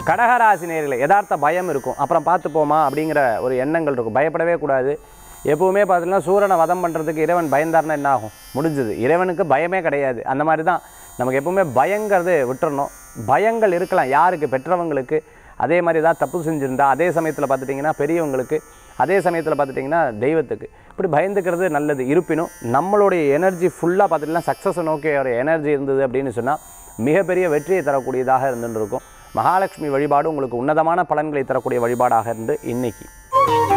கடகராசி நேயர்களே, யதார்த்த பயம் இருக்கும். அப்புறம் பார்த்துப்போமா அப்படிங்கிற ஒரு எண்ணங்கள் இருக்கும். பயப்படவே கூடாது. எப்பவுமே பார்த்தீங்கன்னா சூரனை வதம் பண்ணுறதுக்கு இறைவன் பயந்தார்னா என்ன ஆகும்? முடிஞ்சது. இறைவனுக்கு பயமே கிடையாது. அந்த மாதிரி தான் நமக்கு எப்பவுமே பயங்கிறது விட்டுறணும். பயங்கள் இருக்கலாம் யாருக்கு? பெற்றவங்களுக்கு. அதே மாதிரி தான் தப்பு செஞ்சுருந்தா, அதே சமயத்தில் பார்த்துட்டிங்கன்னா பெரியவங்களுக்கு, அதே சமயத்தில் பார்த்துட்டிங்கன்னா தெய்வத்துக்கு. இப்படி பயந்துக்கிறது நல்லது. இருப்பினும் நம்மளுடைய எனர்ஜி ஃபுல்லாக பார்த்துட்டிங்கன்னா சக்ஸஸை நோக்கி ஒரு எனர்ஜி இருந்தது அப்படின்னு சொன்னால் மிகப்பெரிய வெற்றியை தரக்கூடியதாக இருந்துட்டு இருக்கும். மகாலட்சுமி வழிபாடு உங்களுக்கு உன்னதமான பலன்களை தரக்கூடிய வழிபாடாக இருந்து இன்னைக்கு